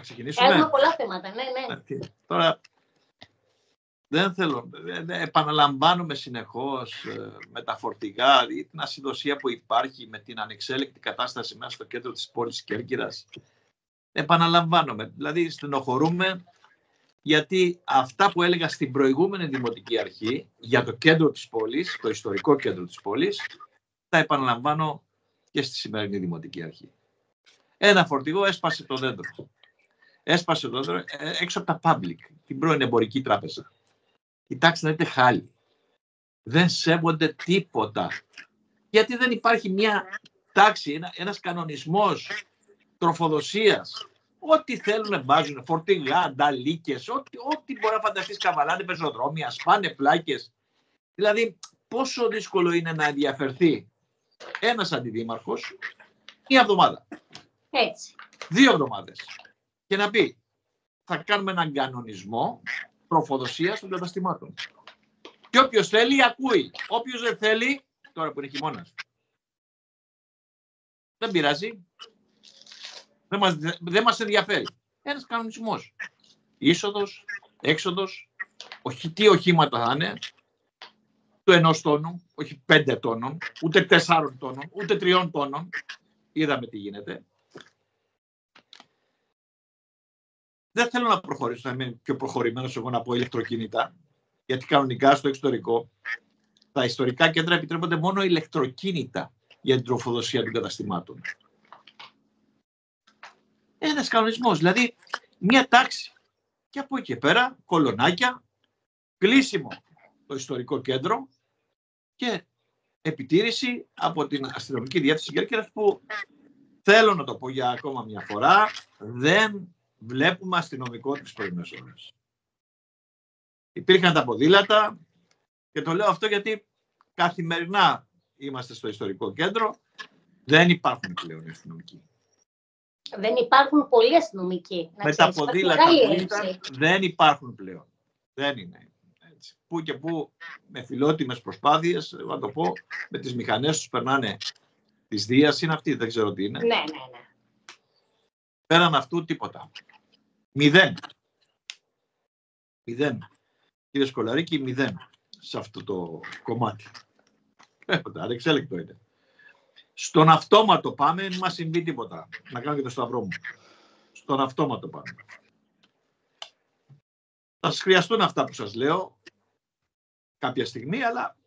ξεκινήσουμε. Έχουμε πολλά θέματα, ναι. Τώρα, δεν θέλω, επαναλαμβάνουμε συνεχώς με τα φορτηγά ή την ασυδοσία που υπάρχει με την ανεξέλεκτη κατάσταση μέσα στο κέντρο της πόλης Κέρκυρας. Επαναλαμβάνομαι, δηλαδή στενοχωρούμε, γιατί αυτά που έλεγα στην προηγούμενη Δημοτική Αρχή για το κέντρο της πόλης, το ιστορικό κέντρο της πόλης, τα επαναλαμβάνω και στη σημερινή Δημοτική Αρχή. Ένα φορτηγό έσπασε το δέντρο. Έσπασε το δέντρο έξω από τα Public, την πρώην εμπορική τράπεζα. Κοιτάξτε να δείτε χάλι. Δεν σέβονται τίποτα. Γιατί δεν υπάρχει μια τάξη, ένας κανονισμός τροφοδοσίας. Ό,τι θέλουν βάζουν, φορτηγά, νταλίκες, ό,τι μπορεί να φανταστείς, καβαλάνε πεζοδρόμια, σπάνε πλάκες. Δηλαδή, πόσο δύσκολο είναι να ενδιαφερθεί ένας αντιδήμαρχος μία εβδομάδα. Έτσι. 2 εβδομάδες. Και να πει, θα κάνουμε έναν κανονισμό τροφοδοσίας των καταστημάτων. Και όποιος θέλει, ακούει. Όποιος δεν θέλει, τώρα που είναι χειμώνας, δεν πειράζει. Δεν μας ενδιαφέρει. Ένας κανονισμός. Είσοδος, έξοδος, τι οχήματα θα είναι, του 1 τόνου, όχι 5 τόνων, ούτε 4 τόνων, ούτε 3 τόνων. Είδαμε τι γίνεται. Δεν θέλω να προχωρήσω, να είμαι πιο προχωρημένος εγώ να πω ηλεκτροκίνητα, γιατί κανονικά στο εξωτερικό τα ιστορικά κέντρα επιτρέπονται μόνο ηλεκτροκίνητα για την τροφοδοσία των καταστημάτων. Ένας κανονισμός, δηλαδή μια τάξη. Και από εκεί και πέρα, κολονάκια, κλείσιμο το ιστορικό κέντρο και επιτήρηση από την αστυνομική διεύθυνση Κέρκυρας, που θέλω να το πω για ακόμα μια φορά, δεν βλέπουμε αστυνομικό τις πρωινές ώρες. Υπήρχαν τα ποδήλατα και το λέω αυτό γιατί καθημερινά είμαστε στο ιστορικό κέντρο, δεν υπάρχουν πλέον αστυνομικοί. Δεν υπάρχουν πολλοί αστυνομικοί. Με τα ποδήλατα που ήταν, δεν υπάρχουν πλέον. Δεν είναι έτσι. Πού και πού με φιλότιμες προσπάθειες, να το πω, με τις μηχανές τους περνάνε της Δίας, είναι αυτή, δεν ξέρω τι είναι. Ναι. Πέραν αυτού τίποτα. 0. Κύριε Σκολαρίκη, 0 σε αυτό το κομμάτι. Ανεξέλεκτο είναι. Στον αυτόματο πάμε, δεν μας συμβεί τίποτα. Να κάνω και το σταυρό μου. Στον αυτόματο πάμε. Θα σας χρειαστούν αυτά που σας λέω κάποια στιγμή, αλλά